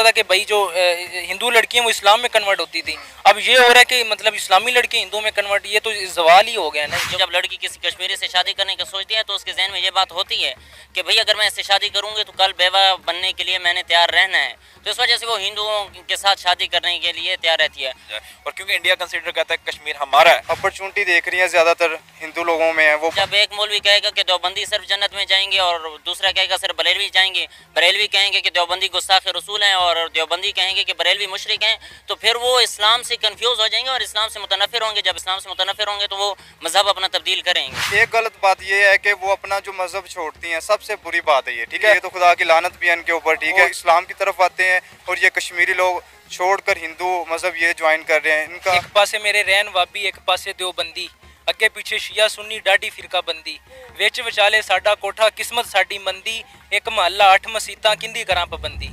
था कि भाई जो हिंदू लड़कियां वो इस्लाम में कन्वर्ट होती थी, अब ये हो रहा है कि मतलब इस्लामी लड़के हिंदू में कन्वर्ट, ये तो जवाल ही हो गया ना। जब लड़की किसी कश्मीरी से शादी करने का सोचती है तो उसके जहन में ये बात होती है कि भाई अगर मैं इससे शादी करूंगी तो कल बेवा बनने के लिए मैंने तैयार रहना है, तो इस वजह से वो हिंदुओं के साथ शादी करने के लिए तैयार रहती है। और क्योंकि इंडिया कंसीडर करता है कश्मीर हमारा है, अपॉर्चुनिटी देख रही है ज्यादातर हिंदू लोगों में है वो। जब एक मौलवी कहेगा कि देवबंदी सिर्फ जन्नत में जाएंगे और दूसरा कहेगा सिर्फ बरेलवी जाएंगे, बरेलवी कहेंगे कि देवबंदी गुस्ताख रसूल हैं और देवबंदी कहेंगे कि बरेलवी मुशरिक हैं, तो फिर वो इस्लाम से कंफ्यूज हो जाएंगे और इस्लाम से मुतनफिर होंगे। जब इस्लाम से मुतनफिर होंगे तो वो मजहब अपना तब्दील करेंगे। एक गलत बात ये है कि वो अपना जो मजहब छोड़ती हैं, सबसे बुरी बात है ये, ठीक है। ये तो खुदा की लानत भी है इनके ऊपर, ठीक है। इस्लाम की तरफ आते हैं और ये कश्मीरी लोग छोड़कर हिंदू मजहब ये ज्वाइन कर रहे हैं। इनका एक पासे मेरे रैन वाबी, एक पासे देवबंदी, अगे पीछे शिया सुन्नी डाडी फिरका बंदी, विच विचाले साडा कोठा किस्मत साडी मंदी, एक महल्ला 8 मसीतां किंदी करां पाबंदी।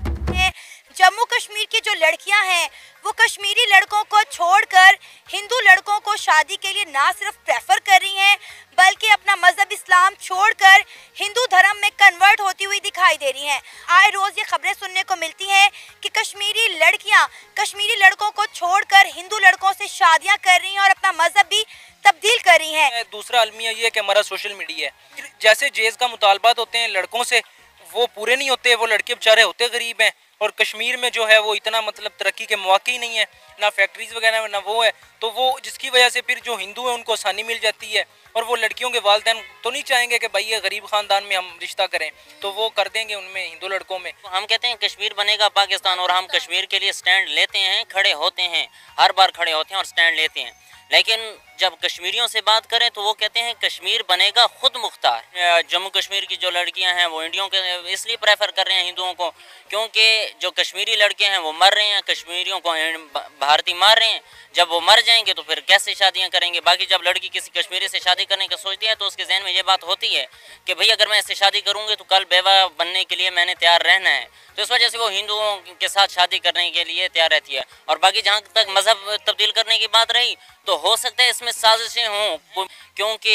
जम्मू कश्मीर की जो लड़कियां हैं वो कश्मीरी लड़कों को छोड़कर हिंदू लड़कों को शादी के लिए ना सिर्फ प्रेफर कर रही हैं बल्कि अपना मजहब इस्लाम छोड़कर हिंदू धर्म में कन्वर्ट होती हुई दिखाई दे रही हैं। आए रोज़ ये खबरें सुनने को मिलती हैं कि कश्मीरी लड़कियां कश्मीरी लड़कों को छोड़कर हिंदू लड़कों से शादियां कर रही हैं और अपना मजहब भी तब्दील कर रही हैं। दूसरा अलमिया ये है कि हमारा सोशल मीडिया है, जैसे जेज का मुतालबात होते हैं लड़कों से वो पूरे नहीं होते, वो लड़के बेचारे होते गरीब हैं। और कश्मीर में जो है वो इतना मतलब तरक्की के मौके ही नहीं है, ना फैक्ट्रीज वगैरह ना वो है, तो वो जिसकी वजह से फिर जो हिंदू है उनको आसानी मिल जाती है। और वो लड़कियों के वालिदैन तो नहीं चाहेंगे कि भाई ये गरीब खानदान में हम रिश्ता करें, तो वो कर देंगे उनमें हिंदू लड़कों में। हम कहते हैं कश्मीर बनेगा पाकिस्तान और हम कश्मीर के लिए स्टैंड लेते हैं, खड़े होते हैं, हर बार खड़े होते हैं और स्टैंड लेते हैं। लेकिन जब कश्मीरियों से बात करें तो वो कहते हैं कश्मीर बनेगा खुद मुख्तार। जम्मू कश्मीर की जो लड़कियां हैं वो इंडियों के इसलिए प्रेफर कर रहे हैं हिंदुओं को क्योंकि जो कश्मीरी लड़के हैं वो मर रहे हैं, कश्मीरियों को भारतीय मार रहे हैं। जब वो मर जाएंगे तो फिर कैसे शादियां करेंगे। बाकी जब लड़की किसी कश्मीरी से शादी करने का सोचती है तो उसके जहन में ये बात होती है कि भाई अगर मैं इससे शादी करूंगी तो कल बेवा बनने के लिए मैंने तैयार रहना है, तो इस वजह से वो हिंदुओं के साथ शादी करने के लिए तैयार रहती है। और बाकी जहाँ तक मजहब तब्दील करने की बात रही तो हो सकता है इसमें साजिशें हों, क्योंकि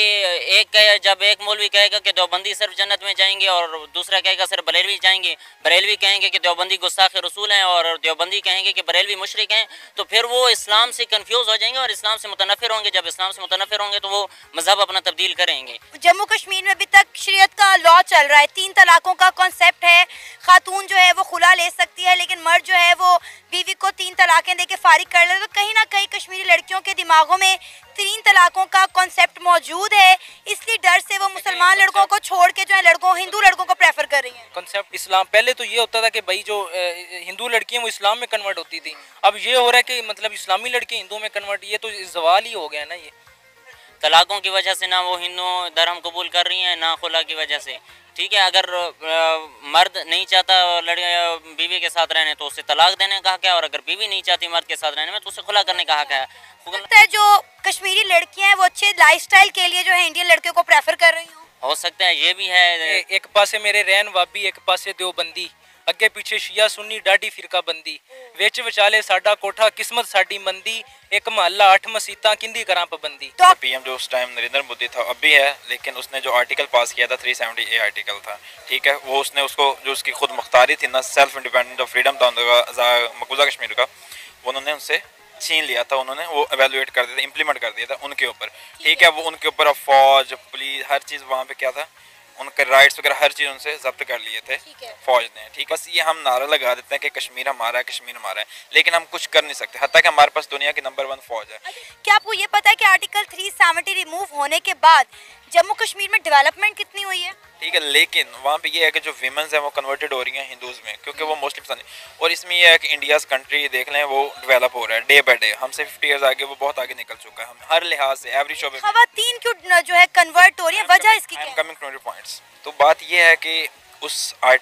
जब एक मौलवी कहेगा कि देवबंदी सिर्फ जन्नत में जाएंगे और दूसरा कहेगा सिर्फ बरेलवी जाएंगे, बरेलवी कहेंगे कि देवबंदी गुस्ताख रसूल हैं और देवबंदी कहेंगे कि बरेलवी मुशरिक हैं, तो फिर वो इस्लाम से कंफ्यूज हो जाएंगे और इस्लाम से मुतनफिर होंगे। जब इस्लाम से मुतनफिर होंगे तो वो मजहब अपना तब्दील करेंगे। जम्मू कश्मीर में अभी तक शरीयत का लॉ चल रहा है, 3 तलाकों का कॉन्सेप्ट है। खातून जो है वो खुला ले सकती है लेकिन मर्द जो है वो बीवी को 3 तलाकें देके फारिग कर ले। तो कहीं ना कहीं कश्मीरी लड़कियों के दिमागों में 3 तलाकों का कॉन्सेप्ट मौजूद है, इसलिए डर से वो मुसलमान लड़कों को छोड़ के जो है हिंदू लड़कों को प्रेफर कर रही हैं। कॉन्सेप्ट इस्लाम, पहले तो ये होता था कि भाई जो हिंदू लड़कियां वो इस्लाम में कन्वर्ट होती थी, अब ये हो रहा है कि मतलब इस्लामी लड़के हिंदू में कन्वर्ट, ये तो जवाल ही हो गया ना। ये तलाकों की वजह से ना वो हिंदू धर्म कबूल कर रही हैं ना खुला की वजह से। ठीक है, अगर मर्द नहीं चाहता बीवी के साथ रहने तो उसे तलाक देने का हक है, और अगर बीवी नहीं चाहती मर्द के साथ रहने में तो उसे खुला करने का हक है। लगता है जो कश्मीरी लड़कियां हैं वो अच्छे लाइफस्टाइल के लिए जो है इंडियन लड़कियों को प्रेफर कर रही हो सकता है, ये भी है। एक पासे मेरे रैन वाबी, एक पासे देवबंदी, अगे पीछे शिया सुन्नी डाडी फिरका बंदी, विच विचाले साडा कोठा किस्मत साडी मंदी, एक महल्ला 8 मसीतां किंदी करां पाबंदी। तो पीएम जो उस टाइम नरेंद्र मोदी था, अब भी है, लेकिन उसने जो आर्टिकल पास किया था 370A आर्टिकल था, ठीक है, वो उसने उसको जो उसकी खुद मुख्तारी थी ना, सेल्फ इंडिपेंडेंट ऑफ फ्रीडम था मकबूजा कश्मीर का, उन्होंने उनसे छीन लिया था। उन्होंने वो एवेलुएट कर दिया था, इम्प्लीमेंट कर दिया था उनके ऊपर, ठीक है। वो उनके ऊपर फौज पुलिस हर चीज़ वहाँ पे क्या था, उनके राइट्स वगैरह हर चीज़ उनसे जब्त कर लिए थे फौज ने, ठीक। बस ये हम नारा लगा देते हैं कि कश्मीर हमारा है, कश्मीर हमारा है, लेकिन हम कुछ कर नहीं सकते, हत्ता कि हमारे पास दुनिया की नंबर 1 फौज है। क्या आपको ये पता है कि आर्टिकल 370 रिमूव होने के बाद जम्मू कश्मीर में डेवलपमेंट कितनी हुई है? ठीक है, लेकिन वहाँ पे ये है कि जो वीमेंस हैं वो कन्वर्टेड हो रही हैं हिंदूज़ में, क्योंकि वो मोस्टली पसंद है। और इसमें यह है कि इंडियाज़ कंट्री देख लें वो डेवलप हो रहा है डे बाय डे, हमसे 50 ईयर्स आगे वो बहुत आगे निकल चुका है, हम हर लिहाज से एवरी शोबे। खवातीन क्यों जो है कन्वर्ट हो रही है, वजह इसकी क्या है? Coming 20 points. तो बात ये है कि उस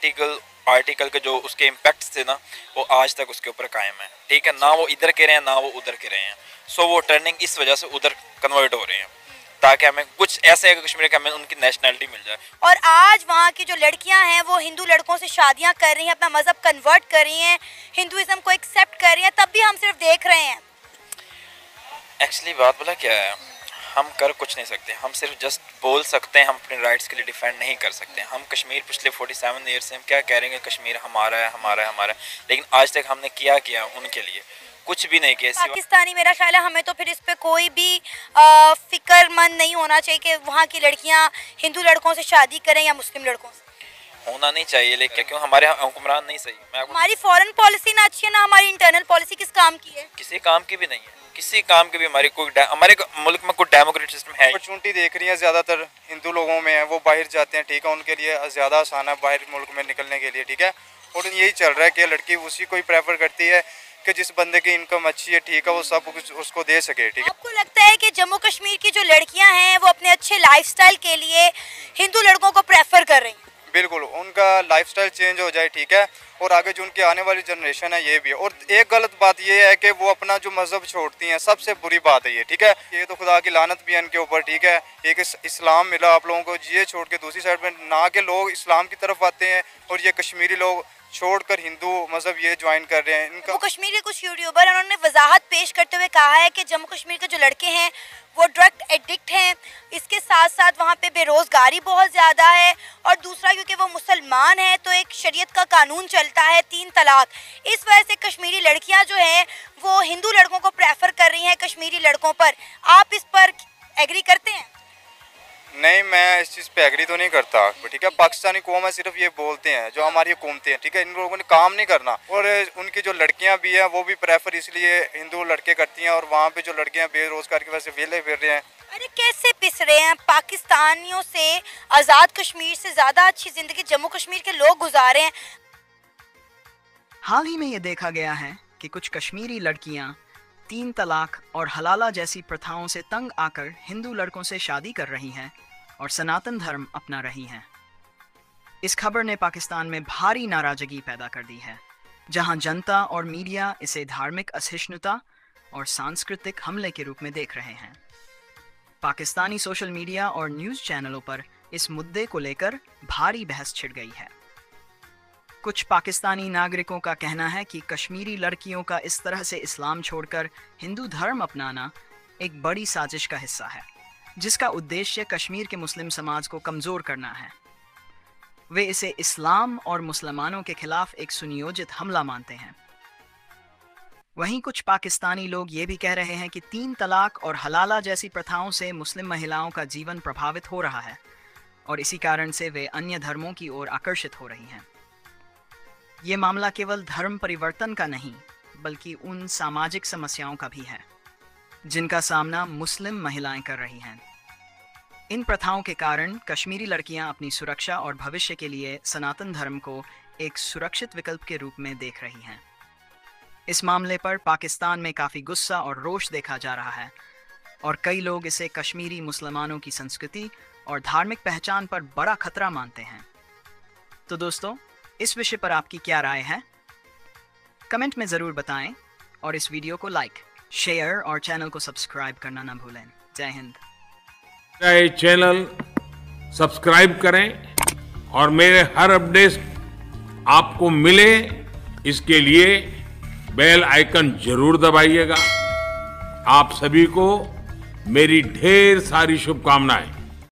आर्टिकल के जो उसके इम्पैक्ट थे ना, वो आज तक उसके ऊपर कायम है, ठीक है। ना वो इधर के रहे हैं ना वो उधर के रहे हैं, सो वो टर्निंग इस वजह से उधर कन्वर्ट हो रहे हैं ताकि हमें कुछ ऐसे कश्मीर के हमें उनकी नेशनैलिटी मिल जाए। और आज वहाँ की जो लड़कियाँ हैं वो हिंदू लड़कों से शादियाँ कर रही हैं, अपना मजहब कन्वर्ट कर रही हैं, हिंदुइज्म को एक्सेप्ट कर रही हैं, तब भी हम सिर्फ देख रहे हैं। एक्चुअली बात बोला क्या है, हम कर कुछ नहीं सकते, हम सिर्फ जस्ट बोल सकते हैं, हम अपने राइट्स के लिए डिफेंड नहीं कर सकते। हम कश्मीर पिछले 47 ईयर से हम क्या कह रहे हैं कि कश्मीर हमारा है, हमारा है, हमारा है, लेकिन आज तक हमने किया उनके लिए कुछ भी नहीं किया। पाकिस्तानी, मेरा ख्याल है हमें तो फिर इस पे कोई भी फिक्रमंद नहीं होना चाहिए कि वहाँ की लड़कियाँ हिंदू लड़कों से शादी करें या मुस्लिम लड़कों से। होना नहीं चाहिए, लेकिन क्यों हमारे हुक्मरान नहीं सही। हमारी फॉरेन पॉलिसी ना अच्छी है ना हमारी इंटरनल पॉलिसी किस काम की है? किसी काम की भी नहीं है, किसी काम की भी। हमारे मुल्क में कोई डेमोक्रेटिक सिस्टम है? अपॉर्चुनिटी देख रही है ज़्यादातर हिंदू लोगों में है, वो बाहर जाते हैं, ठीक है, उनके लिए ज़्यादा आसान है बाहर मुल्क में निकलने के लिए, ठीक है। और यही चल रहा है कि लड़की उसी को ही प्रेफर करती है कि जिस बंदे की इनकम अच्छी है, ठीक है, वो सब कुछ उसको दे सके, ठीक है। आपको लगता है कि जम्मू कश्मीर की जो लड़कियां हैं वो अपने अच्छे लाइफस्टाइल के लिए हिंदू लड़कों को प्रेफर कर रही हैं? बिल्कुल, उनका लाइफस्टाइल चेंज हो जाए, ठीक है, और आगे जो उनकी आने वाली जनरेशन है ये भी है। और एक गलत बात ये है कि वो अपना जो मजहब छोड़ती हैं, सबसे बुरी बात है ये, ठीक है। ये तो खुदा की लानत भी है इनके ऊपर, ठीक है। एक इस्लाम मिला आप लोगों को, ये छोड़ के दूसरी साइड में ना के लोग इस्लाम की तरफ आते हैं और ये कश्मीरी लोग छोड़कर हिंदू मजहब ये ज्वाइन कर रहे हैं। इनका कश्मीर के कुछ यूट्यूबर उन्होंने वजाहत पेश करते हुए कहा है कि जम्मू कश्मीर के जो लड़के हैं वो ड्रग एडिक्ट हैं, इसके साथ साथ वहाँ पे बेरोज़गारी बहुत ज़्यादा है, और दूसरा क्योंकि वो मुसलमान हैं तो एक शरीयत का कानून चलता है 3 तलाक, इस वजह से कश्मीरी लड़कियाँ जो हैं वो हिंदू लड़कों को प्रेफर कर रही हैं कश्मीरी लड़कों पर। आप इस पर एग्री करते हैं? नहीं, मैं इस चीज़ पे एग्री तो नहीं करता, ठीक है। पाकिस्तानी कौम है, सिर्फ ये बोलते हैं जो हमारी हुकूमतें हैं, ठीक है, इन लोगों ने काम नहीं करना। और उनकी जो लड़कियां भी हैं वो भी प्रेफर इसलिए हिंदू लड़के करती हैं, और वहाँ पे जो लड़कियां बेरोजगार की वजह से वेले फिर रहे हैं। अरे कैसे पिस रहे हैं? पाकिस्तानियों से आज़ाद कश्मीर से ज़्यादा अच्छी ज़िंदगी जम्मू कश्मीर के लोग गुजारे हैं। हाल ही में ये देखा गया है कि कुछ कश्मीरी लड़कियां 3 तलाक और हलाला जैसी प्रथाओं से तंग आकर हिंदू लड़कों से शादी कर रही हैं और सनातन धर्म अपना रही हैं। इस खबर ने पाकिस्तान में भारी नाराजगी पैदा कर दी है, जहां जनता और मीडिया इसे धार्मिक असहिष्णुता और सांस्कृतिक हमले के रूप में देख रहे हैं। पाकिस्तानी सोशल मीडिया और न्यूज़ चैनलों पर इस मुद्दे को लेकर भारी बहस छिड़ गई है। कुछ पाकिस्तानी नागरिकों का कहना है कि कश्मीरी लड़कियों का इस तरह से इस्लाम छोड़कर हिंदू धर्म अपनाना एक बड़ी साजिश का हिस्सा है, जिसका उद्देश्य कश्मीर के मुस्लिम समाज को कमज़ोर करना है। वे इसे इस्लाम और मुसलमानों के खिलाफ एक सुनियोजित हमला मानते हैं। वहीं कुछ पाकिस्तानी लोग ये भी कह रहे हैं कि 3 तलाक और हलाला जैसी प्रथाओं से मुस्लिम महिलाओं का जीवन प्रभावित हो रहा है और इसी कारण से वे अन्य धर्मों की ओर आकर्षित हो रही हैं। ये मामला केवल धर्म परिवर्तन का नहीं, बल्कि उन सामाजिक समस्याओं का भी है जिनका सामना मुस्लिम महिलाएं कर रही हैं। इन प्रथाओं के कारण कश्मीरी लड़कियां अपनी सुरक्षा और भविष्य के लिए सनातन धर्म को एक सुरक्षित विकल्प के रूप में देख रही हैं। इस मामले पर पाकिस्तान में काफ़ी गुस्सा और रोष देखा जा रहा है और कई लोग इसे कश्मीरी मुसलमानों की संस्कृति और धार्मिक पहचान पर बड़ा खतरा मानते हैं। तो दोस्तों, इस विषय पर आपकी क्या राय है? कमेंट में ज़रूर बताएं और इस वीडियो को लाइक, शेयर और चैनल को सब्सक्राइब करना ना भूलें। जय हिंद। मेरा चैनल सब्सक्राइब करें और मेरे हर अपडेट आपको मिले, इसके लिए बेल आइकन जरूर दबाइएगा। आप सभी को मेरी ढेर सारी शुभकामनाएं।